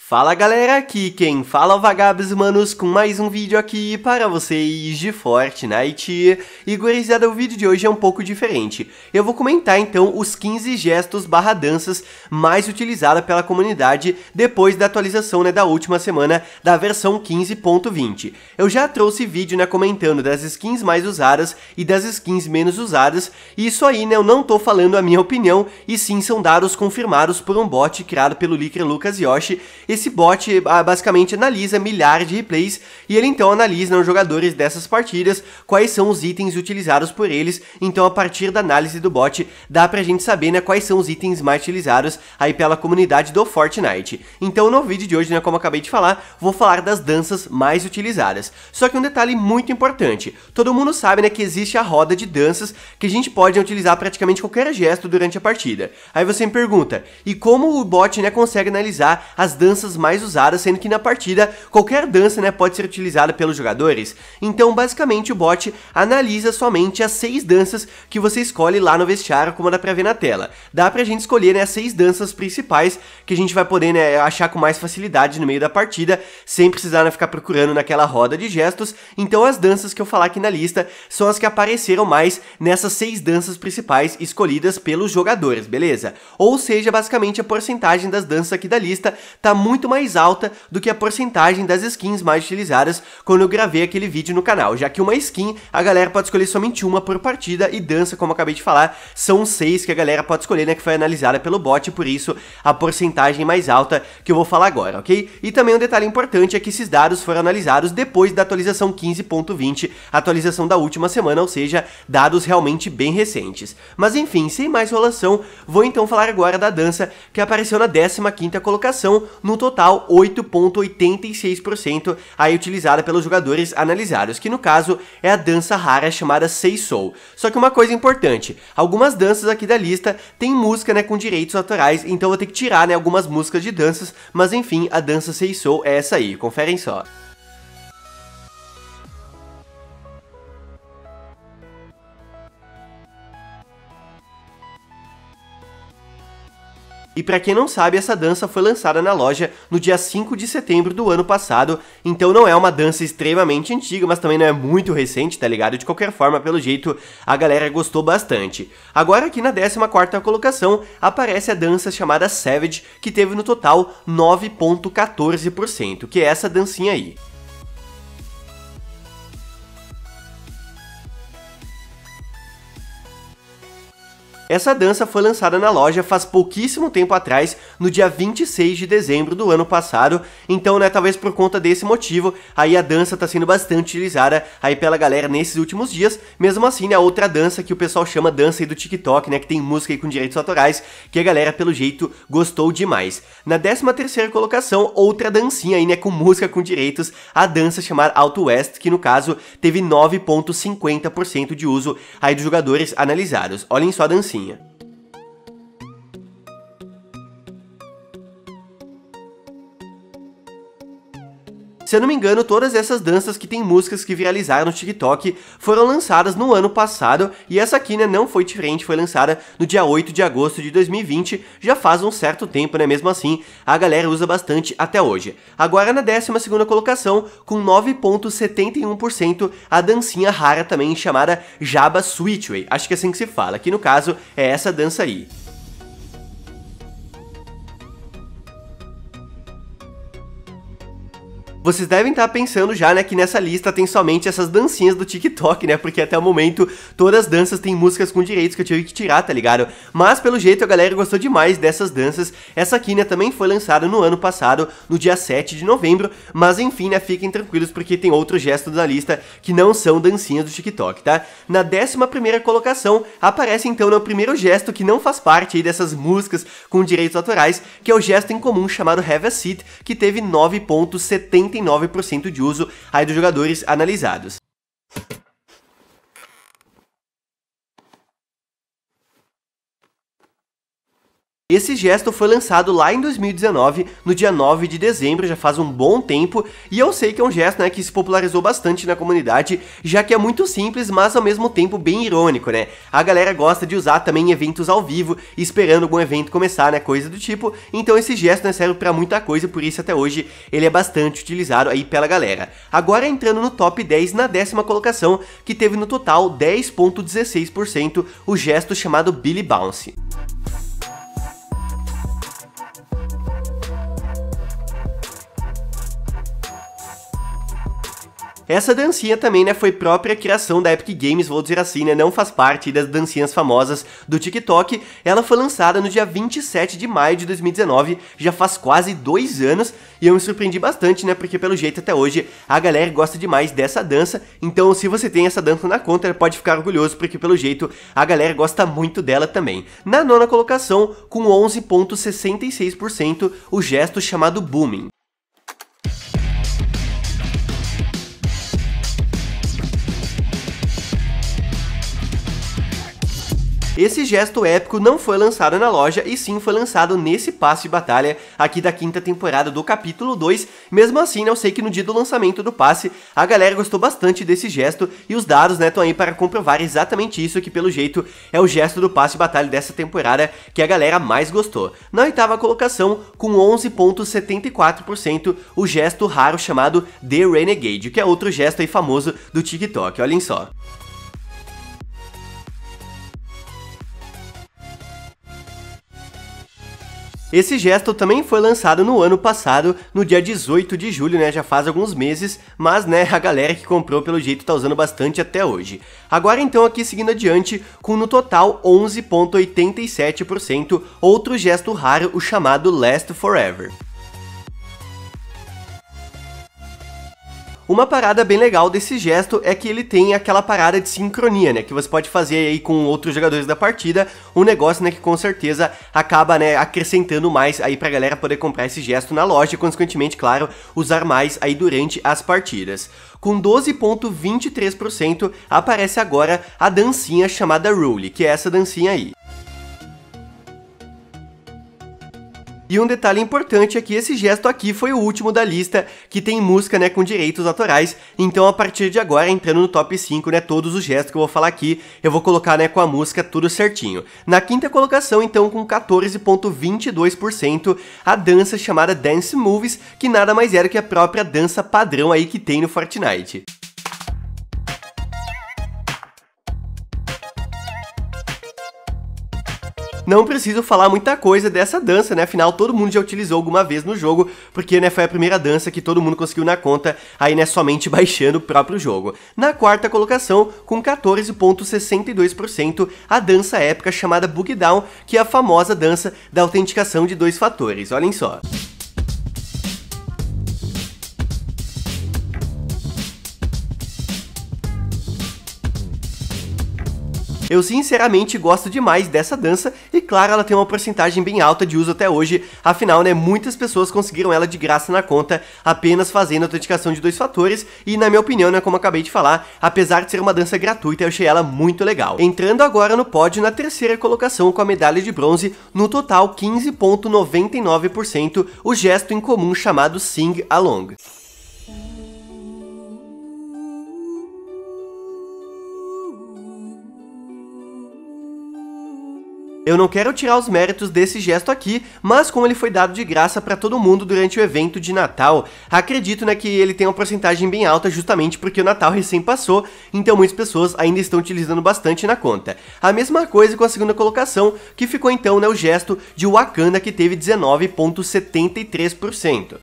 Fala galera, aqui quem fala é o Vagabos Manos com mais um vídeo aqui para vocês de Fortnite. E gurizada, o vídeo de hoje é um pouco diferente. Eu vou comentar então os 15 gestos barra danças mais utilizados pela comunidade depois da atualização da última semana da versão 15.20. Eu já trouxe vídeo comentando das skins mais usadas e das skins menos usadas, e isso aí eu não tô falando a minha opinião, e sim são dados confirmados por um bot criado pelo Leaker Lucas Yoshi. Esse bot basicamente analisa milhares de replays e ele então analisa os jogadores dessas partidas, quais são os itens utilizados por eles. Então a partir da análise do bot dá pra gente saber quais são os itens mais utilizados aí pela comunidade do Fortnite. Então no vídeo de hoje, como eu acabei de falar, vou falar das danças mais utilizadas. Só que um detalhe muito importante, todo mundo sabe que existe a roda de danças que a gente pode utilizar praticamente qualquer gesto durante a partida. Aí você me pergunta, e como o bot consegue analisar as danças mais usadas, sendo que na partida qualquer dança pode ser utilizada pelos jogadores? Então basicamente o bot analisa somente as 6 danças que você escolhe lá no vestiário, como dá pra ver na tela. Dá pra gente escolher as 6 danças principais que a gente vai poder achar com mais facilidade no meio da partida, sem precisar ficar procurando naquela roda de gestos. Então as danças que eu falar aqui na lista são as que apareceram mais nessas 6 danças principais escolhidas pelos jogadores, beleza? Ou seja, basicamente a porcentagem das danças aqui da lista tá muito mais alta do que a porcentagem das skins mais utilizadas quando eu gravei aquele vídeo no canal, já que uma skin a galera pode escolher somente uma por partida, e dança, como eu acabei de falar, são 6 que a galera pode escolher, que foi analisada pelo bot, por isso a porcentagem mais alta que eu vou falar agora, ok? E também um detalhe importante é que esses dados foram analisados depois da atualização 15.20, atualização da última semana, ou seja, dados realmente bem recentes. Mas enfim, sem mais enrolação, vou então falar agora da dança que apareceu na 15ª colocação, no total 8,86% aí utilizada pelos jogadores analisados, que no caso é a dança rara chamada Say Soul. Só que uma coisa importante, algumas danças aqui da lista tem música com direitos autorais, então eu vou ter que tirar algumas músicas de danças, mas enfim, a dança Say Soul é essa aí, conferem só. E pra quem não sabe, essa dança foi lançada na loja no dia 5 de setembro do ano passado, então não é uma dança extremamente antiga, mas também não é muito recente, tá ligado? De qualquer forma, pelo jeito, a galera gostou bastante. Agora aqui na 14ª colocação, aparece a dança chamada Savage, que teve no total 9,14%, que é essa dancinha aí. Essa dança foi lançada na loja faz pouquíssimo tempo atrás, no dia 26 de dezembro do ano passado, então talvez por conta desse motivo, aí a dança tá sendo bastante utilizada aí pela galera nesses últimos dias. Mesmo assim, a outra dança que o pessoal chama dança aí do TikTok, que tem música aí com direitos autorais, que a galera pelo jeito gostou demais. Na 13ª colocação, outra dancinha aí com música com direitos, a dança chamada Out West, que no caso teve 9,50% de uso aí dos jogadores analisados. Olhem só a dancinha. Se eu não me engano, todas essas danças que tem músicas que viralizaram no TikTok foram lançadas no ano passado, e essa aqui não foi diferente, foi lançada no dia 8 de agosto de 2020, já faz um certo tempo, mesmo assim, a galera usa bastante até hoje. Agora na 12ª colocação, com 9,71%, a dancinha rara também chamada Jabba Switchway, acho que é assim que se fala, que no caso é essa dança aí. Vocês devem estar pensando já, que nessa lista tem somente essas dancinhas do TikTok, porque até o momento todas as danças têm músicas com direitos que eu tive que tirar, tá ligado? Mas pelo jeito a galera gostou demais dessas danças. Essa aqui, também foi lançada no ano passado, no dia 7 de novembro, mas enfim, fiquem tranquilos porque tem outros gestos da lista que não são dancinhas do TikTok, tá? Na 11ª colocação, aparece então o primeiro gesto que não faz parte aí dessas músicas com direitos autorais, que é o gesto em comum chamado Have a Seat, que teve 9,79% de uso aí dos jogadores analisados. Esse gesto foi lançado lá em 2019, no dia 9 de dezembro, já faz um bom tempo, e eu sei que é um gesto, né, que se popularizou bastante na comunidade, já que é muito simples, mas ao mesmo tempo bem irônico, né? A galera gosta de usar também em eventos ao vivo, esperando algum evento começar, né, coisa do tipo, então esse gesto, né, serve pra muita coisa, por isso até hoje ele é bastante utilizado aí pela galera. Agora entrando no top 10, na 10ª colocação, que teve no total 10,16% o gesto chamado Billy Bounce. Essa dancinha também, né, foi própria criação da Epic Games, vou dizer assim, né, não faz parte das dancinhas famosas do TikTok. Ela foi lançada no dia 27 de maio de 2019, já faz quase 2 anos, e eu me surpreendi bastante, né, porque pelo jeito até hoje a galera gosta demais dessa dança, então se você tem essa dança na conta, pode ficar orgulhoso, porque pelo jeito a galera gosta muito dela também. Na 9ª colocação, com 11,66%, o gesto chamado Booming. Esse gesto épico não foi lançado na loja, e sim foi lançado nesse passe de batalha aqui da 5ª temporada do capítulo 2. Mesmo assim, né, eu sei que no dia do lançamento do passe, a galera gostou bastante desse gesto, e os dados, né, estão aí para comprovar exatamente isso, que pelo jeito é o gesto do passe de batalha dessa temporada que a galera mais gostou. Na 8ª colocação, com 11,74%, o gesto raro chamado The Renegade, que é outro gesto aí famoso do TikTok, olhem só. Esse gesto também foi lançado no ano passado, no dia 18 de julho, né, já faz alguns meses, mas, né, a galera que comprou pelo jeito tá usando bastante até hoje. Agora então aqui seguindo adiante, com no total 11,87%, outro gesto raro, o chamado Last Forever. Uma parada bem legal desse gesto é que ele tem aquela parada de sincronia, né, que você pode fazer aí com outros jogadores da partida, um negócio, né, que com certeza acaba, né, acrescentando mais aí pra galera poder comprar esse gesto na loja e, consequentemente, claro, usar mais aí durante as partidas. Com 12,23% aparece agora a dancinha chamada Rule, que é essa dancinha aí. E um detalhe importante é que esse gesto aqui foi o último da lista que tem música, né, com direitos autorais, então a partir de agora, entrando no top 5, né, todos os gestos que eu vou falar aqui, eu vou colocar, né, com a música tudo certinho. Na 5ª colocação, então, com 14,22%, a dança chamada Dance Moves, que nada mais era que a própria dança padrão aí que tem no Fortnite. Não preciso falar muita coisa dessa dança, né, afinal todo mundo já utilizou alguma vez no jogo, porque, né, foi a primeira dança que todo mundo conseguiu na conta, aí, né, somente baixando o próprio jogo. Na 4ª colocação, com 14,62%, a dança épica chamada Boogie Down, que é a famosa dança da autenticação de 2 fatores, olhem só. Eu sinceramente gosto demais dessa dança e, claro, ela tem uma porcentagem bem alta de uso até hoje, afinal, né, muitas pessoas conseguiram ela de graça na conta apenas fazendo a autenticação de 2 fatores e, na minha opinião, né, como eu acabei de falar, apesar de ser uma dança gratuita, eu achei ela muito legal. Entrando agora no pódio na 3ª colocação com a medalha de bronze, no total 15,99%, o gesto em comum chamado Sing Along. Eu não quero tirar os méritos desse gesto aqui, mas como ele foi dado de graça para todo mundo durante o evento de Natal, acredito, né, que ele tem uma porcentagem bem alta justamente porque o Natal recém passou, então muitas pessoas ainda estão utilizando bastante na conta. A mesma coisa com a 2ª colocação, que ficou então, né, o gesto de Wakanda, que teve 19,73%.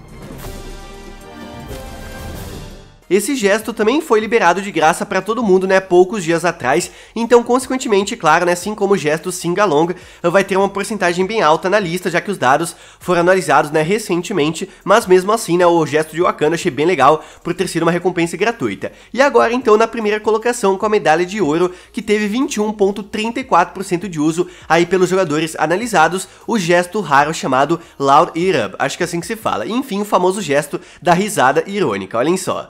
Esse gesto também foi liberado de graça para todo mundo, né, poucos dias atrás, então consequentemente, claro, né, assim como o gesto Sing Along, vai ter uma porcentagem bem alta na lista, já que os dados foram analisados, né, recentemente, mas mesmo assim, né, o gesto de Wakanda achei bem legal por ter sido uma recompensa gratuita. E agora, então, na 1ª colocação com a medalha de ouro, que teve 21,34% de uso aí pelos jogadores analisados, o gesto raro chamado Loud It Up, acho que é assim que se fala, e, enfim, o famoso gesto da risada irônica, olhem só.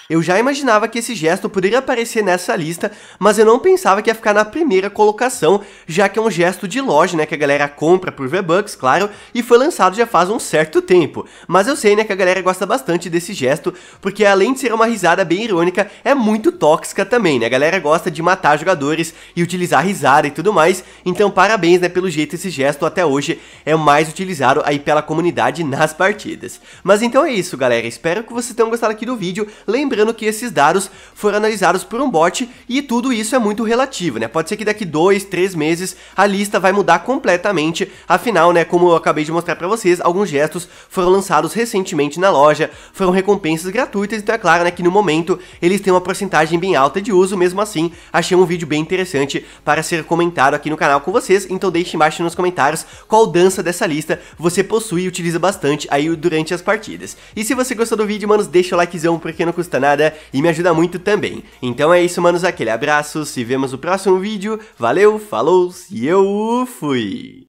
Eu já imaginava que esse gesto poderia aparecer nessa lista, mas eu não pensava que ia ficar na primeira colocação, já que é um gesto de loja, né, que a galera compra por V-Bucks, claro, e foi lançado já faz um certo tempo. Mas eu sei, né, que a galera gosta bastante desse gesto, porque além de ser uma risada bem irônica, é muito tóxica também, né? A galera gosta de matar jogadores e utilizar risada e tudo mais, então parabéns, né, pelo jeito esse gesto até hoje é o mais utilizado aí pela comunidade nas partidas. Mas então é isso, galera, espero que vocês tenham gostado aqui do vídeo, lembrando que esses dados foram analisados por um bot e tudo isso é muito relativo, né? Pode ser que daqui 2, 3 meses a lista vai mudar completamente, afinal, né, como eu acabei de mostrar pra vocês, alguns gestos foram lançados recentemente na loja, foram recompensas gratuitas, então é claro, né, que no momento eles têm uma porcentagem bem alta de uso, mesmo assim, achei um vídeo bem interessante para ser comentado aqui no canal com vocês, então deixe embaixo nos comentários qual dança dessa lista você possui e utiliza bastante aí durante as partidas. E se você gostou do vídeo, manos, deixa o likezão porque não custa nada e me ajuda muito também. Então é isso, manos, aquele abraço, se vemos no próximo vídeo, valeu, falou e eu fui!